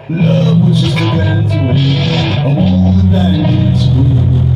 Love was just a dance away, a woman that is free.